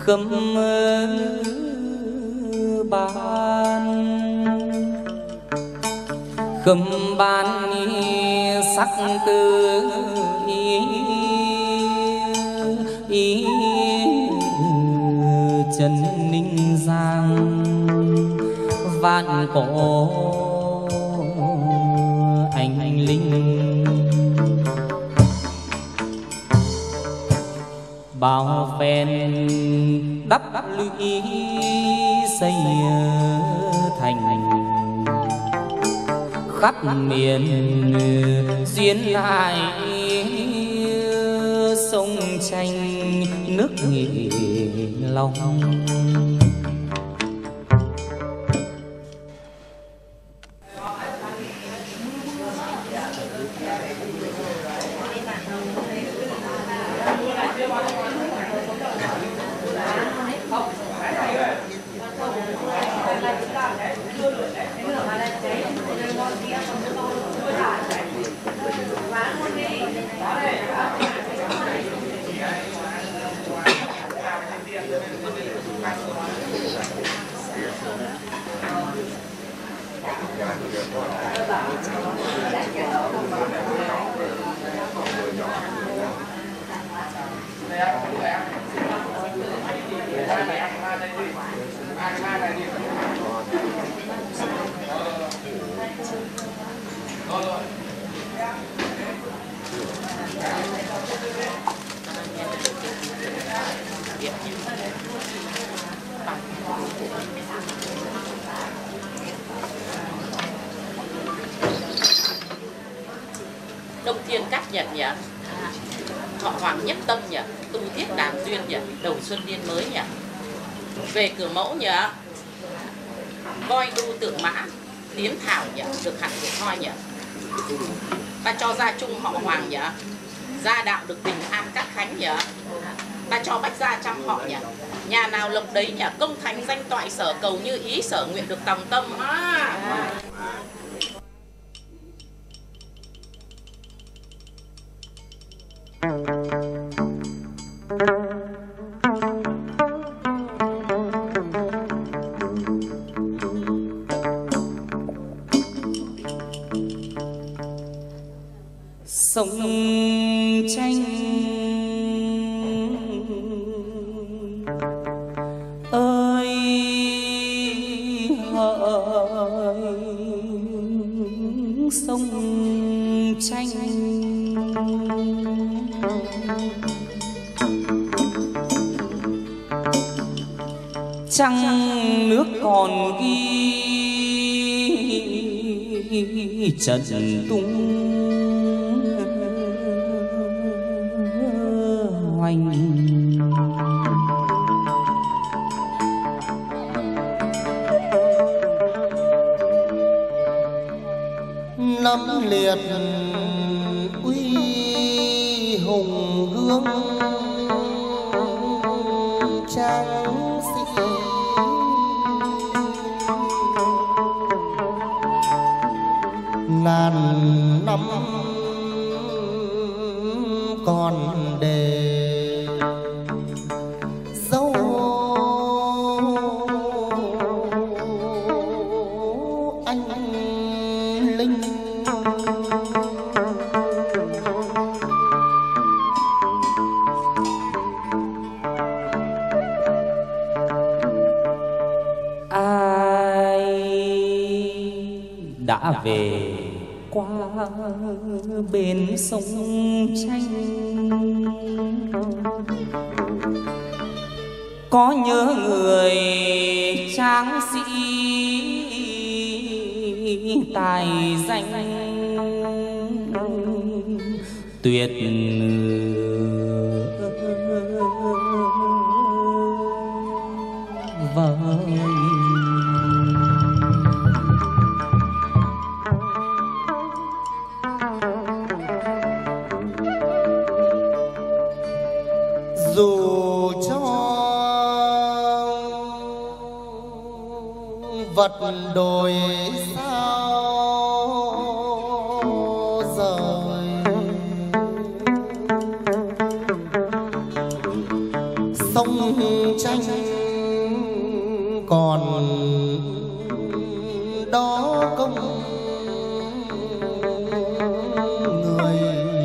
khâm ban khâm ban sắc tư ý Trần Ninh Giang vạn cổ anh linh bao phen đắp lũy xây thành khắp miền duyên lại sông tranh nước Nghị Long. Đông Thiên Cát Nhật nhỉ, Thọ Hoàng Nhất Tâm nhỉ, Tu Thiết Đàn Duyên nhỉ, Đầu Xuân Niên Mới nhỉ, về Cửa Mẫu nhỉ, Voi Đu Tượng Mã, Tiến Thảo nhỉ, được hẳn được thôi nhỉ. Ta cho gia chung họ Hoàng nhỉ, gia đạo được bình an các khánh nhỉ. Ta cho bách gia trăm họ nhỉ, nhà nào lộc đấy nhỉ, công thánh danh toại sở cầu như ý sở nguyện được tòng tâm. Sông tranh ơi hỡi sông tranh trăng nước còn ghi trần tung hoành năm liệt uy hùng gương trang sĩ ngàn năm còn để dấu anh linh. Ai đã về qua bên sông tranh, có nhớ người tráng sĩ tài danh tuyệt vời. Dù cho vật đổi sao rời, sông tranh còn đó công người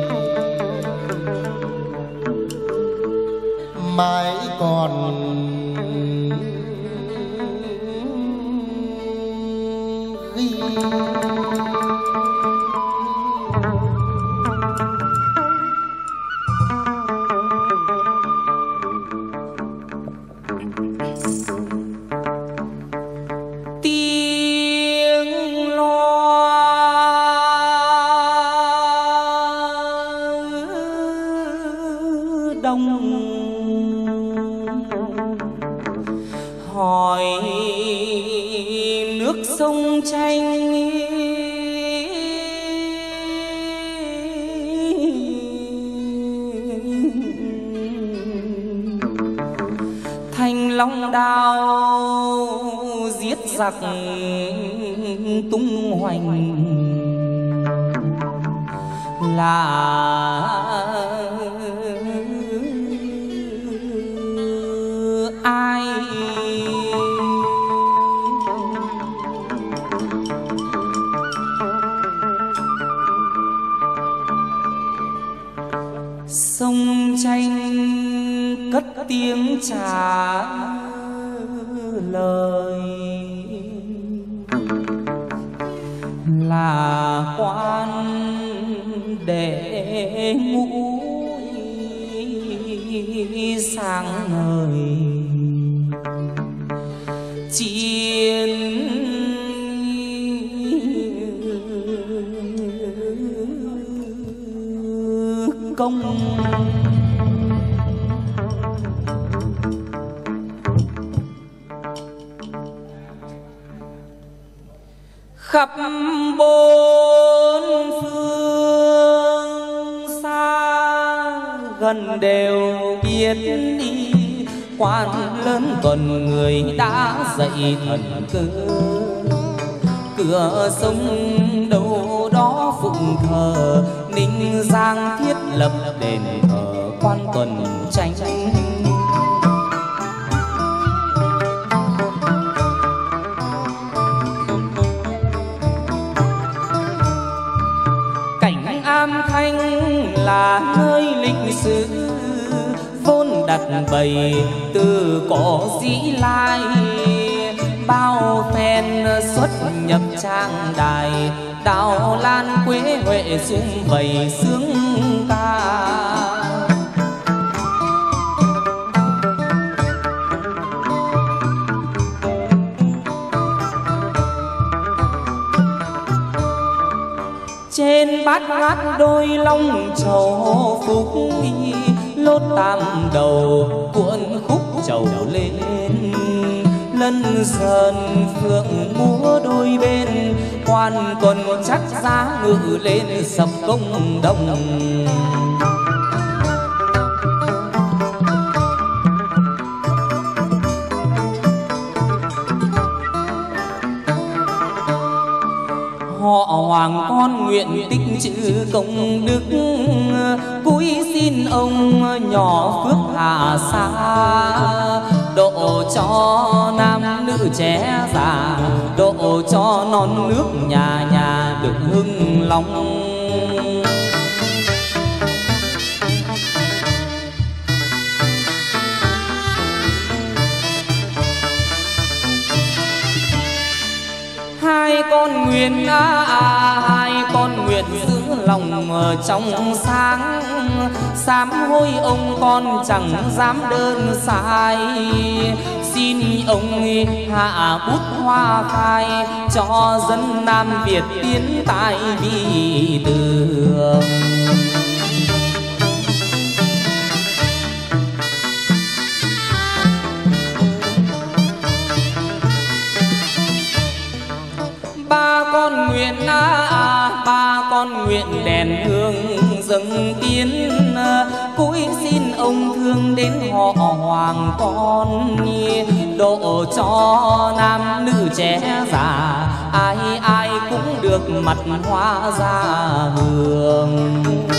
mãi còn ghi tiếng loa đông hỏi nước sông tranh Thanh Long đao giết giặc tung hoành là ai? Sông tranh cất tiếng trả lời là quan để ngũ sáng ngời chiến công. Khắp bốn phương xa gần đều biết đi quan lớn tuần người đã dậy thần cơ cửa sông đâu đó phụng thờ Ninh Giang thiết lập đền thờ quan tuần tranh. Am Thanh là nơi lịch sử vốn đặt bày từ cổ dĩ lai bao phen xuất nhập trang đài đào lan quế huệ sum vầy sướng ca. Trên bát ngát đôi long trầu phúc lốt tam đầu cuộn khúc trầu lên lân dần phượng múa đôi bên quan tuần chắc giá ngự lên sập công đồng. Họ hoàng con nguyện tích chữ công đức cúi xin ông nhỏ phước hạ xa độ cho nam nữ trẻ già độ cho non nước nhà nhà được hưng long. Hai con nguyện hai con nguyện giữ lòng trong sáng sám hối ông con chẳng dám đơn sai xin ông hạ bút hoa khai cho dân Nam Việt tiến tại vì tường. Ba con nguyện đèn hương dâng tiến cúi xin ông thương đến họ hoàng con độ cho nam nữ trẻ già ai ai cũng được mặt hoa ra hương.